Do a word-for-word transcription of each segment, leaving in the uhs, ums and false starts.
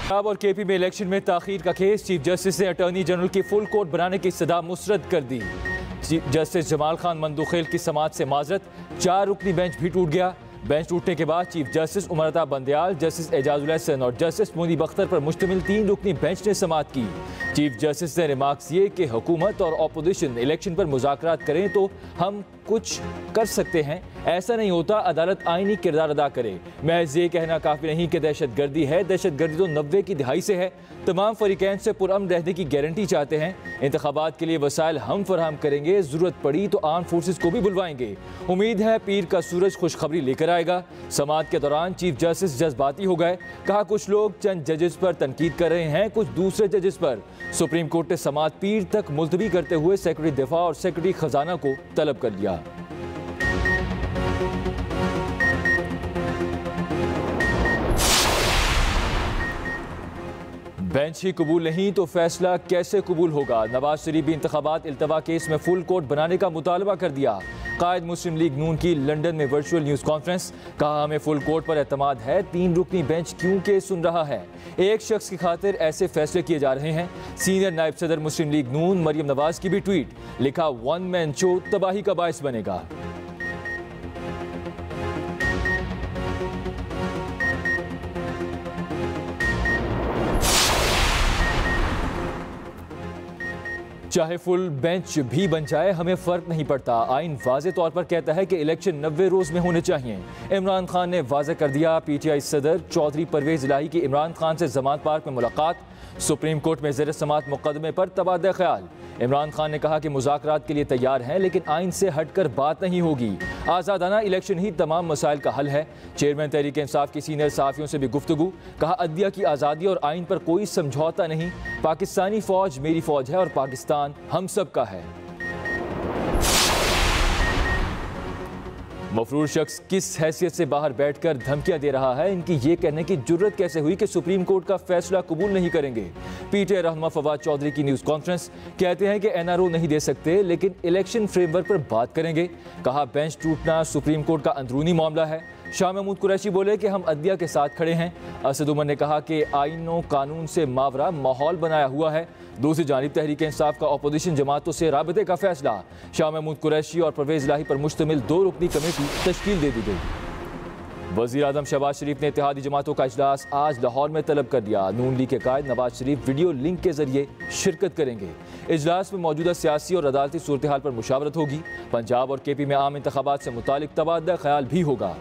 पंजाब और के पी में इलेक्शन में ताखीर का केस, चीफ जस्टिस ने अटॉर्नी जनरल की फुल कोर्ट बनाने की सदा मुस्तरद कर दी। चीफ जस्टिस जमाल खान मंदुखेल की समाअत से माजरत, चार रुकनी बेंच भी टूट गया। बेंच टूटने के बाद chief justice Umar Ata Bandial, justice Ijazul Hasan और जस्टिस मुनीब अख्तर पर मुश्तमिल तीन रुकनी बेंच ने समाअत की। चीफ जस्टिस ने रिमार्क्स ये कि हुकूमत और अपोजिशन इलेक्शन पर मुज़ाकरात करें तो हम कुछ कर सकते हैं, ऐसा नहीं होता अदालत आईनी किरदार अदा करे। महज ये कहना काफ़ी नहीं कि दहशत गर्दी है, दहशत गर्दी तो नब्बे की दिहाई से है। तमाम फरीकैन से पुरअमन रहने की गारंटी चाहते हैं। इंतखाबात के लिए वसाइल हम फराहम करेंगे, ज़रूरत पड़ी तो आर्म फोर्सेस को भी बुलवाएंगे। उम्मीद है पीर का सूरज खुशखबरी लेकर आएगा। समाअत के दौरान चीफ जस्टिस जज्बाती हो गए। कहा कुछ लोग चंद जजेस पर तनकीद कर रहे हैं, कुछ दूसरे जजेस पर। सुप्रीम कोर्ट ने समाअत पीर तक मुलतवी करते हुए सेक्रेटरी दिफा और सेक्रेटरी खजाना को तलब कर लिया। बेंच ही कबूल नहीं तो फैसला कैसे कबूल होगा। नवाज शरीफ भी इंतखाबात इल्तवा केस में फुल कोर्ट बनाने का मुतालबा कर दिया। कायद मुस्लिम लीग नून की लंदन में वर्चुअल न्यूज़ कॉन्फ्रेंस, कहा हमें फुल कोर्ट पर एतमाद है, तीन रुकनी बेंच क्यों के सुन रहा है, एक शख्स की खातिर ऐसे फैसले किए जा रहे हैं। सीनियर नायब सदर मुस्लिम लीग नून मरियम नवाज की भी ट्वीट, लिखा वन मैन शो तबाही का बायस बनेगा। चाहे फुल बेंच भी बन जाए हमें फर्क नहीं पड़ता। आइन वाज़े तौर पर कहता है कि इलेक्शन नब्बे रोज में होने चाहिए। इमरान खान ने वाज़े कर दिया। पीटीआई सदर चौधरी परवेज इलाही की इमरान खान से जमात पार्क में मुलाकात। सुप्रीम कोर्ट में ज़ेर समाअत मुकदमे पर तबादला ख्याल। इमरान खान ने कहा कि मुज़ाकरात के लिए तैयार हैं, लेकिन आइन से हटकर बात नहीं होगी। आज़ादाना इलेक्शन ही तमाम मसाइल का हल है। चेयरमैन तहरीक इंसाफ की सीनियर सहाफ़ियों से भी गुफ्तगू, कहा अदलिया की आज़ादी और आइन पर कोई समझौता नहीं। पाकिस्तानी फ़ौज मेरी फ़ौज है और पाकिस्तान हम सब का है। मफरूर शख्स किस हैसियत से बाहर बैठकर धमकियां दे रहा है, इनकी ये कहने की जुर्रत कैसे हुई कि सुप्रीम कोर्ट का फैसला कबूल नहीं करेंगे। पीटीआई रहनुमा फवाद चौधरी की न्यूज़ कॉन्फ्रेंस, कहते हैं कि एनआरओ नहीं दे सकते लेकिन इलेक्शन फ्रेमवर्क पर बात करेंगे। कहा बेंच टूटना सुप्रीम कोर्ट का अंदरूनी मामला है। शाह महमूद कुरैशी बोले कि हम अदलिया के साथ खड़े हैं। असद उमर ने कहा कि आईनो कानून से मावरा माहौल बनाया हुआ है। दूसरी जानिब तहरीक इंसाफ का अपोजिशन जमातों से राबते का फैसला। शाह महमूद कुरैशी और परवेज इलाही पर मुश्तमिल दो रुकनी कमेटी तश्कील दे दी गई। वज़ीर आज़म शहबाज शरीफ ने इत्तेहादी जमातों का इजलास आज लाहौर में तलब कर दिया। नून लीग के कायद नवाज शरीफ वीडियो लिंक के जरिए शिरकत करेंगे। इजलास में मौजूदा सियासी और अदालती सूरत हाल पर मुशावरत होगी। पंजाब और के पी में आम इंतखाबात से मुतालिक तबादला ख्याल भी होगा।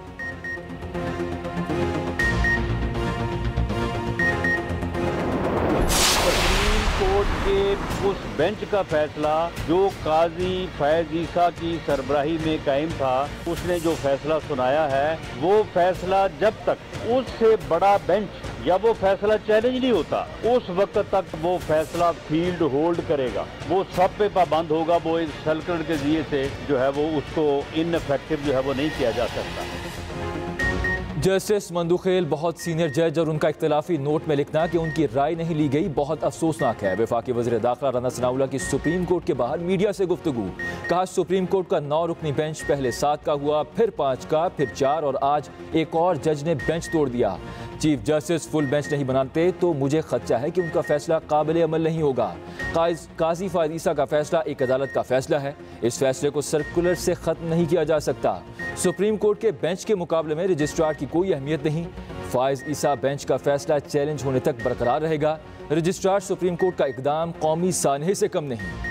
कोर्ट के उस बेंच का फैसला जो काजी फैज ईसा की सरबराही में कायम था, उसने जो फैसला सुनाया है, वो फैसला जब तक उससे बड़ा बेंच या वो फैसला चैलेंज नहीं होता, उस वक्त तक वो फैसला फील्ड होल्ड करेगा। वो सब पे पाबंद होगा। वो इस सल्कड़ के जरिए से जो है वो उसको इनफेक्टिव जो है वो नहीं किया जा सकता। जस्टिस मंदुखेल बहुत सीनियर जज और उनका इख्तलाफी नोट में लिखना कि उनकी राय नहीं ली गई बहुत अफसोसनाक है। वफाकी वज़ीर दाखिला राना सनाउल्लाह की सुप्रीम कोर्ट के बाहर मीडिया से गुफ्तगू, कहा सुप्रीम कोर्ट का नौ रुकनी बेंच पहले सात का हुआ, फिर पाँच का, फिर चार और आज एक और जज ने बेंच तोड़ दिया। चीफ जस्टिस फुल बेंच नहीं बनाते तो मुझे खदशा है कि उनका फैसला काबिल अमल नहीं होगा। काजी फैज ईसा का फैसला एक अदालत का फैसला है। इस फैसले को सर्कुलर से ख़त्म नहीं किया जा सकता। सुप्रीम कोर्ट के बेंच के मुकाबले में रजिस्ट्रार की कोई अहमियत नहीं। फैज ईसा बेंच का फैसला चैलेंज होने तक बरकरार रहेगा। रजिस्ट्रार सुप्रीम कोर्ट का इकदाम कौमी सानहे से कम नहीं।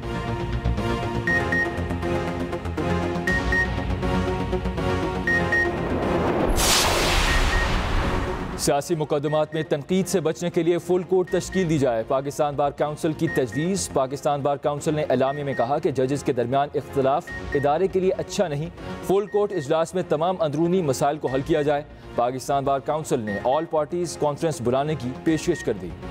सियासी मुकदमात में तनकीद से बचने के लिए फुल कोर्ट तश्कील दी जाए। पाकिस्तान बार काउंसिल की तजवीज़। पाकिस्तान बार काउंसिल ने एलामी में कहा कि जजेस के दरमियान इख्तलाफ इदारे के लिए अच्छा नहीं। फुल कोर्ट इजलास में तमाम अंदरूनी मसाइल को हल किया जाए। पाकिस्तान बार काउंसिल ने ऑल पार्टीज कॉन्फ्रेंस बुलाने की पेशकश कर दी।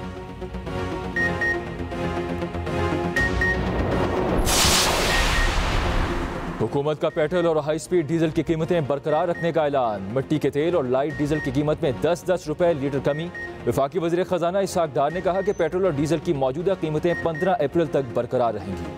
हुकूमत का पेट्रोल और हाई स्पीड डीजल की कीमतें बरकरार रखने का ऐलान। मिट्टी के तेल और लाइट डीजल की कीमत में दस दस रुपए लीटर कमी। वफाकी वज़ीर खजाना इसहाक डार ने कहा कि पेट्रोल और डीजल की मौजूदा कीमतें पंद्रह अप्रैल तक बरकरार रहेंगी।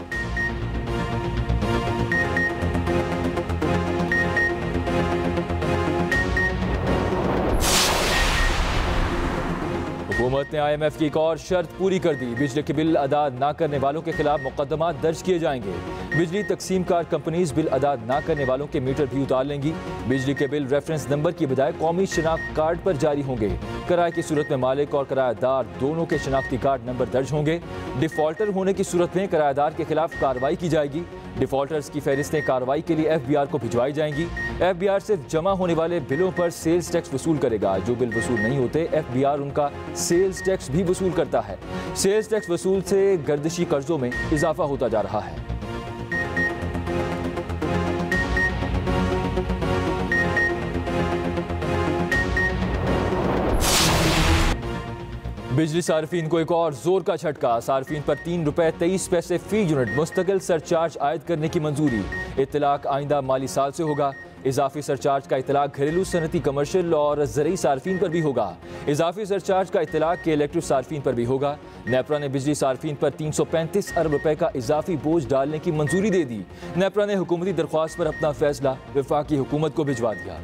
हुकूमत ने आई एम एफ की एक और शर्त पूरी कर दी। बिजली के बिल अदा न करने वालों के खिलाफ मुकदमा दर्ज किए जाएंगे। बिजली तकसीम कार कंपनीज बिल अदा न करने वालों के मीटर भी उतार लेंगी। बिजली के बिल रेफरेंस नंबर की बजाय कौमी शनाख्त कार्ड पर जारी होंगे। किराए की सूरत में मालिक और किराएदार दोनों के शनाख्ती कार्ड नंबर दर्ज होंगे। डिफॉल्टर होने की सूरत में किराएदार के खिलाफ कार्रवाई की जाएगी। डिफॉल्टर्स की फहरिस्तें कार्रवाई के लिए एफ बी आर को भिजवाई जाएंगी। एफ बी आर सिर्फ जमा होने वाले बिलों पर सेल्स टैक्स वसूल करेगा। जो बिल वसूल नहीं होते, एफ बी आर उनका सेल्स टैक्स भी वसूल करता है। सेल्स टैक्स वसूल से गर्दिशी कर्जों में इजाफा होता जा रहा है। बिजली सार्फिन को एक और जोर का झटका। सार्फिन पर तीन रुपए तेईस पैसे फी यूनिट मुस्तकिल सरचार्ज आयद करने की मंजूरी। इतलाक आइंदा माली साल से होगा। इजाफी सरचार्ज का इतलाक घरेलू, सनती, कमर्शियल और ज़रई सार्फिन पर भी होगा। इजाफी सरचार्ज का इतलाक के इलेक्ट्रिक सार्फिन पर भी होगा। नेपरा ने बिजली सार्फिन पर तीन सौ पैंतीस अरब रुपए का इजाफी बोझ डालने की मंजूरी दे दी। नेपरा ने हुकूमती दरख्वास्त पर अपना फैसला वफाकी हुकूमत को भिजवा दिया।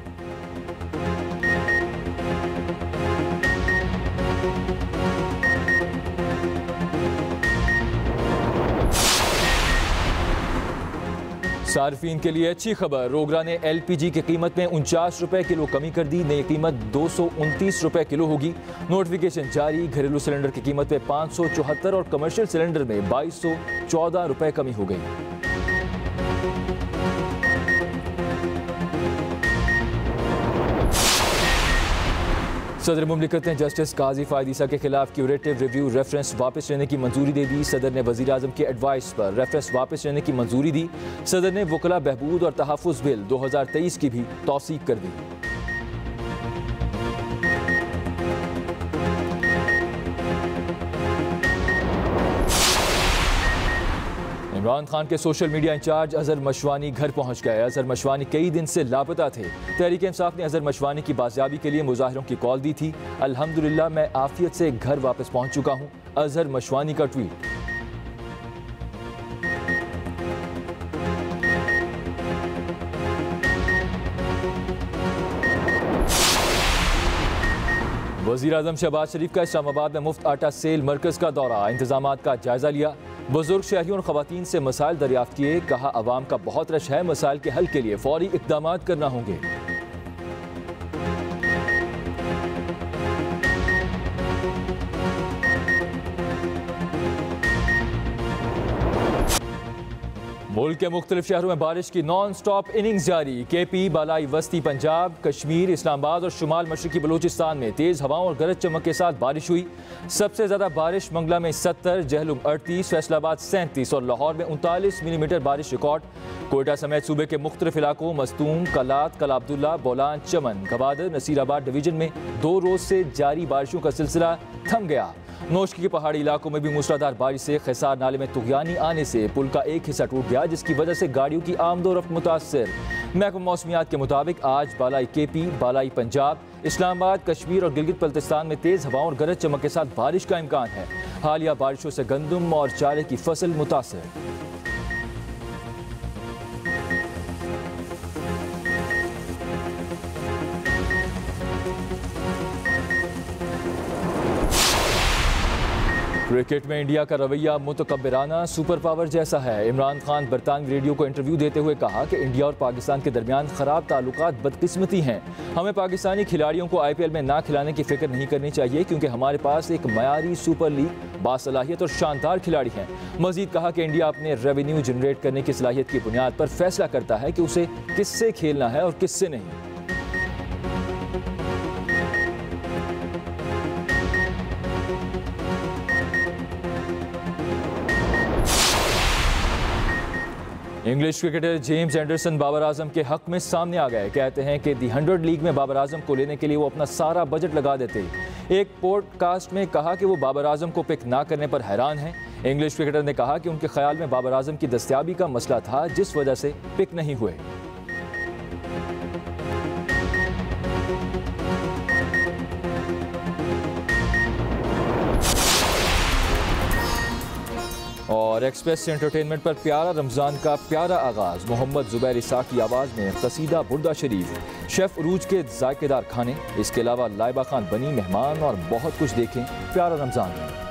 सार्फिन के लिए अच्छी खबर। रोगरा ने एल पी जी की कीमत में उनचास रुपए किलो कमी कर दी। नई कीमत दो सौ उनतीस रुपए किलो होगी। नोटिफिकेशन जारी। घरेलू सिलेंडर की कीमत में पाँच सौ चौहत्तर और कमर्शियल सिलेंडर में बाईस सौ चौदह रुपए कमी हो गई। सदर मुमलिकत ने जस्टिस काजी फायद ईसा के खिलाफ क्यूरेटिव रिव्यू रेफरेंस वापस लेने की मंजूरी दे दी। सदर ने वजीर आजम की एडवाइस पर रेफरेंस वापस लेने की मंजूरी दी। सदर ने वकला बहबूद और तहफ़्फ़ुज़ बिल दो हज़ार तेईस की भी तौसीक कर दी। इमरान खान के social media incharge Azhar Mashwani घर पहुंच गए। अजहर मशवानी कई दिन से लापता थे। तहरीक इंसाफ ने अजहर मशवानी की बाजियाबी के लिए मुजाहिरों की कॉल दी थी। अल्हम्दुलिल्लाह मैं आफियत से घर वापस पहुंच चुका हूं। अजहर मशवानी का ट्वीट। वज़ीर आज़म शहबाज शरीफ का इस्लामाबाद में मुफ्त आटा सेल मरकज़ का दौरा। इंतजामात का जायजा लिया। बुजुर्ग शहरियों और ख़वातीन से मसाइल दरियाफ्त किए। कहा अवाम का बहुत रश है, मसाइल के हल के लिए फौरी इक़दामात करना होंगे। मुल्क के मुख्तलिफ शहरों में बारिश की नॉन स्टॉप इनिंग्स जारी। के पी, बालाई वस्ती पंजाब, कश्मीर, इस्लामाबाद और शुमाल मशरकी बलूचिस्तान में तेज़ हवाओं और गरज चमक के साथ बारिश हुई। सबसे ज़्यादा बारिश मंगला में सत्तर, जहलुम अड़तीस, फैसलाबाद सैंतीस और लाहौर में उनतालीस मिलीमीटर बारिश रिकॉर्ड। कोयटा समेत सूबे के मुख्तलिफ इलाकों मस्तूम, कलात, कला अब्दुल्ला, बोलान, चमन, गवादर, नसीराबाद डिवीजन में दो रोज से जारी बारिशों का सिलसिला थम गया। नौशकी के पहाड़ी इलाकों में भी मूसलाधार बारिश से खैसार नाले में तुगयानी आने से पुल का एक हिस्सा टूट गया, जिसकी वजह से गाड़ियों की आमदोरफ्त मुतासर। महकमा मौसमियात के मुताबिक आज बालाई के पी, बालाई पंजाब, इस्लामाबाद, कश्मीर और गिलगित बल्तिस्तान में तेज़ हवाओं और गरज चमक के साथ बारिश का इम्कान है। हालिया बारिशों से गंदम और चारे की फसल मुतासर। क्रिकेट में इंडिया का रवैया मुतकब्बिराना, सुपर पावर जैसा है। इमरान खान बरतानवी रेडियो को इंटरव्यू देते हुए कहा कि इंडिया और पाकिस्तान के दरमियान खराब ताल्लुकात बदकिस्मती हैं। हमें पाकिस्तानी खिलाड़ियों को आई पी एल में ना खिलाने की फिक्र नहीं करनी चाहिए, क्योंकि हमारे पास एक मयारी सुपर लीग, बासलाहियत और शानदार खिलाड़ी हैं। मजीद कहा कि इंडिया अपने रेवेन्यू जनरेट करने की सलाहियत की बुनियाद पर फैसला करता है कि उसे किससे खेलना है और किससे नहीं। English cricketer James Anderson Babar Azam के हक में सामने आ गए। कहते हैं कि दी हंड्रेड लीग में बाबर आजम को लेने के लिए वो अपना सारा बजट लगा देते। एक पॉडकास्ट में कहा कि वो बाबर आजम को पिक ना करने पर हैरान हैं। इंग्लिश क्रिकेटर ने कहा कि उनके ख्याल में बाबर आजम की दस्तयाबी का मसला था, जिस वजह से पिक नहीं हुए। और और एक्सप्रेस एंटरटेनमेंट पर प्यारा रमज़ान का प्यारा आगाज़। मोहम्मद जुबैर इसाक की आवाज़ में कसीदा बुर्दा शरीफ, शेफ़ उरूज के जायकेदार खाने, इसके अलावा लाइबा खान बनी मेहमान और बहुत कुछ देखें प्यारा रमज़ान में।